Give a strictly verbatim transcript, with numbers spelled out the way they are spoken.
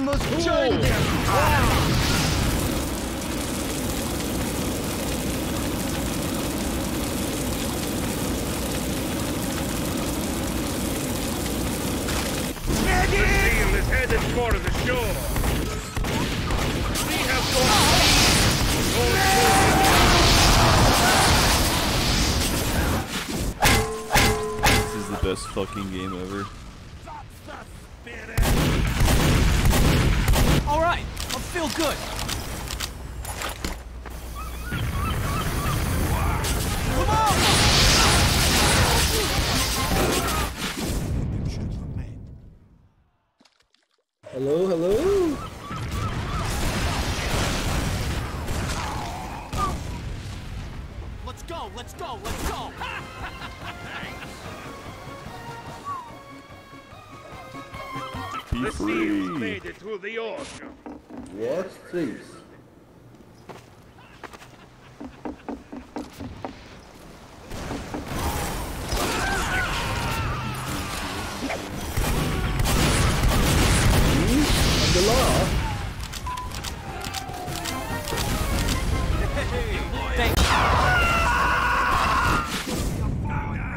must Cool. join them. Ah. The seal is headed for the shore. We have gone. This is the best fucking game ever. All right, I feel good. Come on! Hello, hello. Let's go, let's go, let's go! Be The free. seals made it to the ocean. What's this?